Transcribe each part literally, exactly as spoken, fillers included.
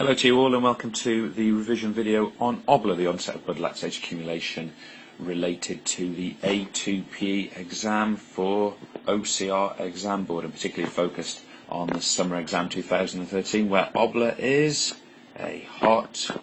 Hello to you all and welcome to the revision video on O B L A, the onset of blood lactate accumulation related to the A two P exam for O C R exam board, and particularly focused on the summer exam two thousand thirteen, where O B L A is a hot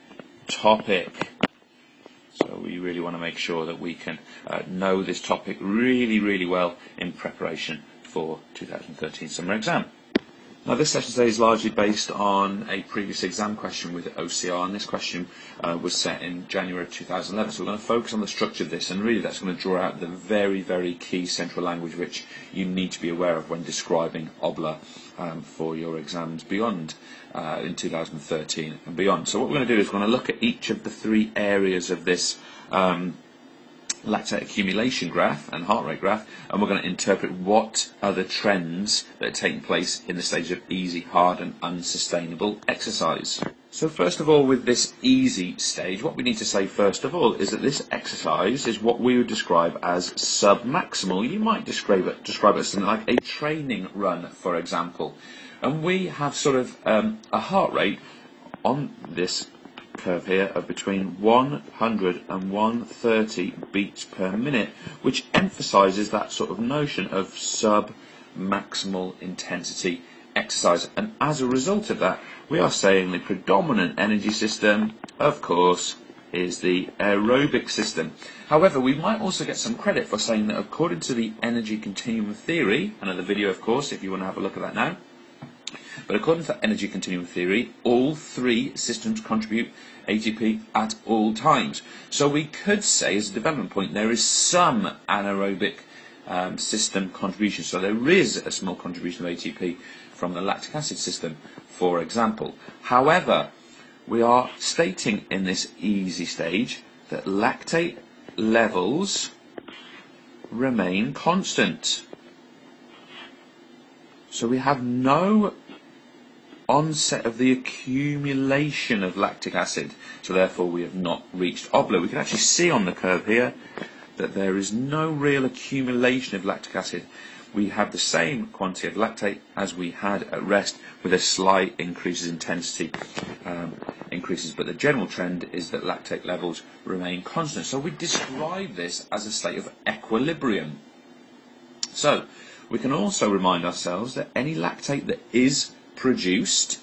topic. So we really want to make sure that we can uh, know this topic really, really well in preparation for two thousand thirteen summer exam. Now, this session today is largely based on a previous exam question with O C R, and this question uh, was set in January of two thousand eleven. So we're going to focus on the structure of this, and really that's going to draw out the very, very key central language which you need to be aware of when describing O B L A um, for your exams beyond uh, in two thousand thirteen and beyond. So what we're going to do is we're going to look at each of the three areas of this um, lactate accumulation graph and heart rate graph, and we're going to interpret what are the trends that are taking place in the stage of easy, hard and unsustainable exercise. So first of all, with this easy stage, what we need to say first of all is that this exercise is what we would describe as submaximal. You might describe it, describe it as something like a training run, for example. And we have sort of um, a heart rate on this curve here of between one hundred and one hundred thirty beats per minute, which emphasizes that sort of notion of sub-maximal intensity exercise. And as a result of that, we are saying the predominant energy system, of course, is the aerobic system. However, we might also get some credit for saying that according to the energy continuum theory, another video of course if you want to have a look at that now, but according to energy continuum theory, all three systems contribute A T P at all times. So we could say, as a development point, there is some anaerobic um, system contribution. So there is a small contribution of A T P from the lactic acid system, for example. However, we are stating in this easy stage that lactate levels remain constant. So we have no onset of the accumulation of lactic acid, so therefore we have not reached O B L A. We can actually see on the curve here that there is no real accumulation of lactic acid. We have the same quantity of lactate as we had at rest, with a slight increase in intensity um, increases, but the general trend is that lactate levels remain constant. So we describe this as a state of equilibrium. So we can also remind ourselves that any lactate that is produced,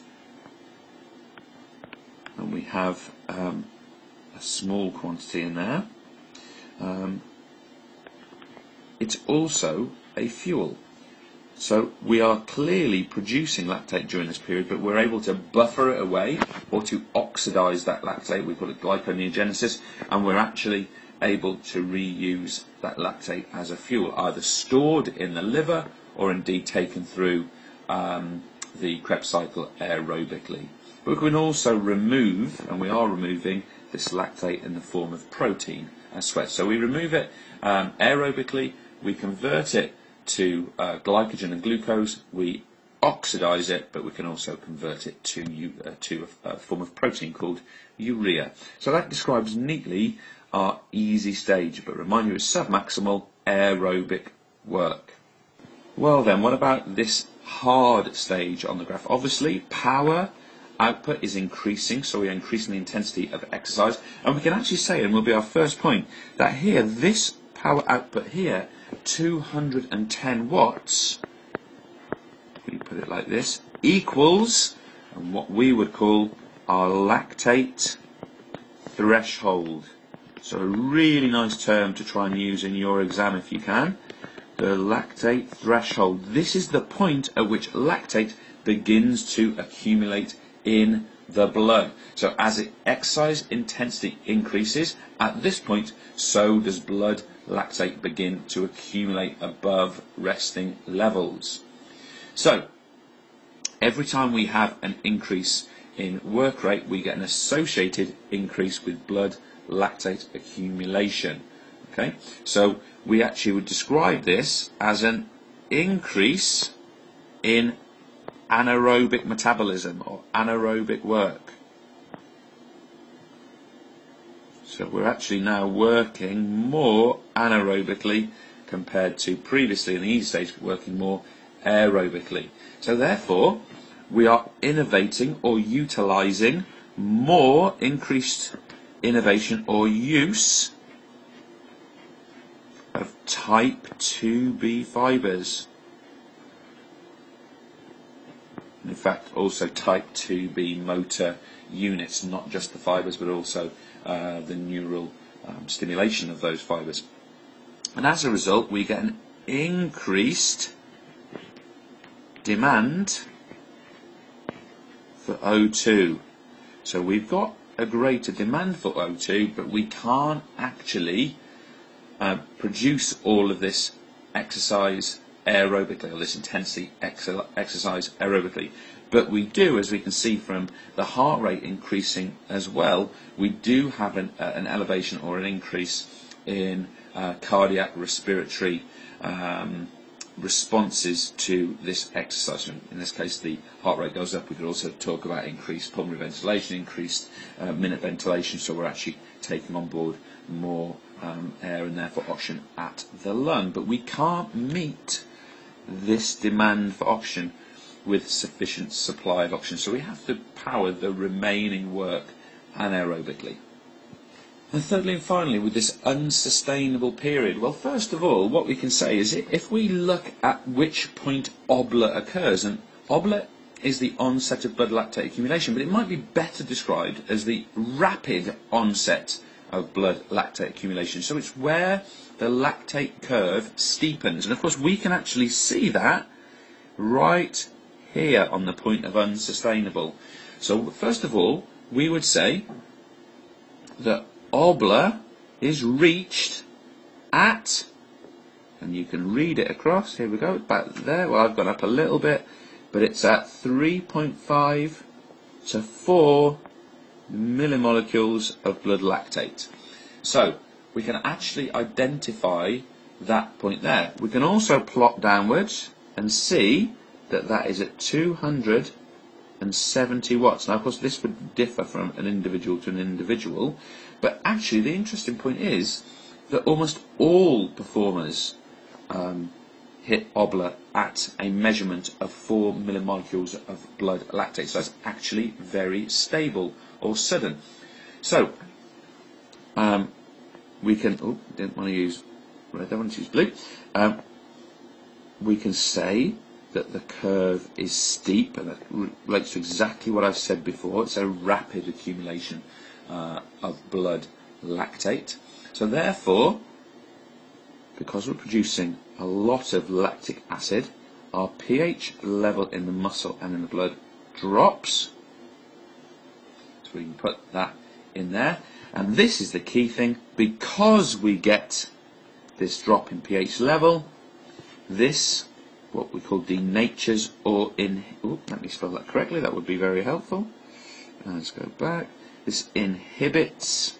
and we have um, a small quantity in there, um, it's also a fuel. So we are clearly producing lactate during this period, but we're able to buffer it away or to oxidize that lactate. We call it glyconeogenesis, and we're actually able to reuse that lactate as a fuel, either stored in the liver or indeed taken through um, the Krebs cycle aerobically. But we can also remove, and we are removing, this lactate in the form of protein as sweat. So we remove it um, aerobically, we convert it to uh, glycogen and glucose, we oxidize it, but we can also convert it to, uh, to a, a form of protein called urea. So that describes neatly our easy stage, but remind you it's submaximal aerobic work. Well then, what about this hard stage on the graph? Obviously, power output is increasing, so we are increasing the intensity of exercise, and we can actually say, and will be our first point, that here, this power output here, two hundred ten watts, if we put it like this, equals and what we would call our lactate threshold. So a really nice term to try and use in your exam if you can. The lactate threshold. This is the point at which lactate begins to accumulate in the blood. So as it exercise intensity increases, at this point, so does blood lactate begin to accumulate above resting levels. So every time we have an increase in work rate, we get an associated increase with blood lactate accumulation. Okay, so we actually would describe this as an increase in anaerobic metabolism or anaerobic work. So we're actually now working more anaerobically compared to previously in the easy stage working more aerobically. So therefore, we are innovating or utilising more increased innovation or use of type two B fibres. In fact, also type two B motor units, not just the fibres, but also uh, the neural um, stimulation of those fibres. And as a result, we get an increased demand for O two. So we've got a greater demand for O two, but we can't actually uh, produce all of this exercise aerobically, or this intensity ex exercise aerobically. But we do, as we can see from the heart rate increasing as well, we do have an, uh, an elevation or an increase in uh, cardiac respiratory um, responses to this exercise. In this case, the heart rate goes up. We could also talk about increased pulmonary ventilation, increased uh, minute ventilation, so we're actually taking on board more um, air and therefore oxygen at the lung. But we can't meet this demand for oxygen with sufficient supply of oxygen, so we have to power the remaining work anaerobically. And thirdly and finally, with this unsustainable period, well, first of all, what we can say is if we look at which point obla occurs, and obla is the onset of blood lactate accumulation, but it might be better described as the rapid onset of blood lactate accumulation. So it's where the lactate curve steepens, and of course we can actually see that right here on the point of unsustainable. So first of all, we would say that obla is reached at, and you can read it across, here we go, back there, well I've gone up a little bit, but it's at three point five to four millimolecules of blood lactate. So we can actually identify that point there. We can also plot downwards and see that that is at two hundred seventy watts. Now, of course, this would differ from an individual to an individual, but actually the interesting point is that almost all performers um, hit obla at a measurement of four millimolecules of blood lactate. So that's actually very stable or sudden. So um, we can, oh, didn't want to use red, I want to use blue. Um, we can say that the curve is steep, and that relates to exactly what I've said before. It's a rapid accumulation uh, of blood lactate. So therefore, because we're producing a lot of lactic acid, our pH level in the muscle and in the blood drops. So we can put that in there. And this is the key thing, because we get this drop in pH level, this, what we call denatures or in, ooh, let me spell that correctly, that would be very helpful. Let's go back. This inhibits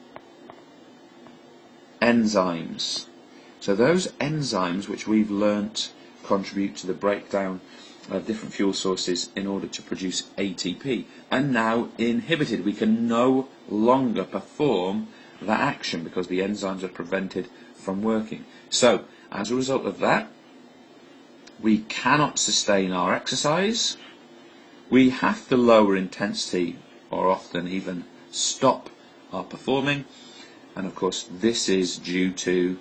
enzymes. So those enzymes which we've learnt contribute to the breakdown of different fuel sources in order to produce A T P are now inhibited. We can no longer perform that action because the enzymes are prevented from working. So as a result of that, we cannot sustain our exercise. We have to lower intensity or often even stop our performing. And of course this is due to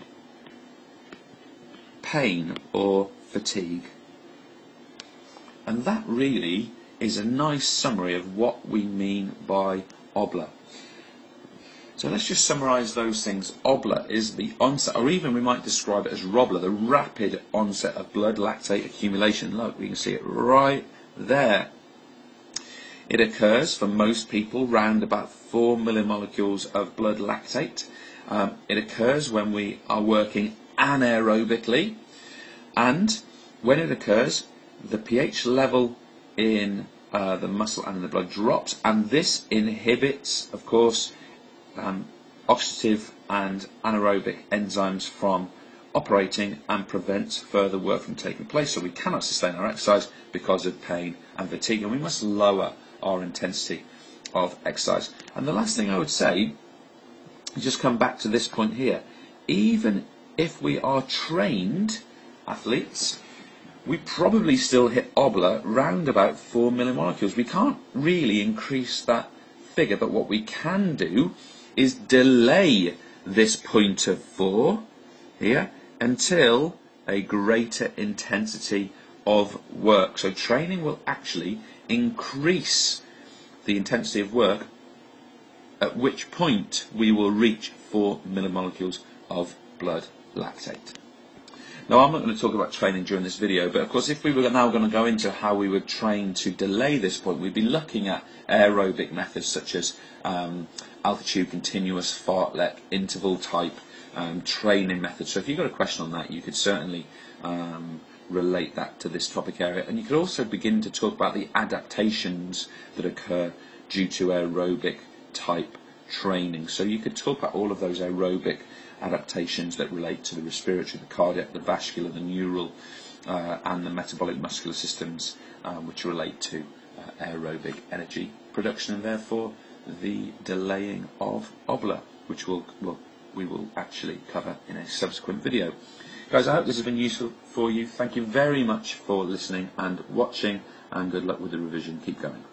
pain or fatigue. And that really is a nice summary of what we mean by obla. So let's just summarise those things. Obla is the onset, or even we might describe it as robla, the rapid onset of blood lactate accumulation. Look, we can see it right there. It occurs for most people round about four millimolecules of blood lactate. Um, it occurs when we are working anaerobically, and when it occurs, the pH level in uh, the muscle and in the blood drops, and this inhibits, of course, um, oxidative and anaerobic enzymes from operating and prevents further work from taking place. So we cannot sustain our exercise because of pain and fatigue, and we must lower our intensity of exercise. And the last thing I would say is just come back to this point here. Even if we are trained athletes, we probably still hit Obler round about four millimolecules. We can't really increase that figure, but what we can do is delay this point of four here until a greater intensity of work. So training will actually increase the intensity of work, at which point we will reach four millimolecules of blood lactate. Now, I'm not going to talk about training during this video, but of course if we were now going to go into how we would train to delay this point, we'd be looking at aerobic methods such as um, altitude continuous, fartlek, interval type um, training methods. So if you've got a question on that, you could certainly um, relate that to this topic area. And you could also begin to talk about the adaptations that occur due to aerobic type training. So you could talk about all of those aerobic adaptations that relate to the respiratory, the cardiac, the vascular, the neural, uh, and the metabolic muscular systems, uh, which relate to uh, aerobic energy production, and therefore the delaying of Obler, which we'll, we'll, we will actually cover in a subsequent video. Guys, I hope this has been useful for you. Thank you very much for listening and watching, and good luck with the revision. Keep going.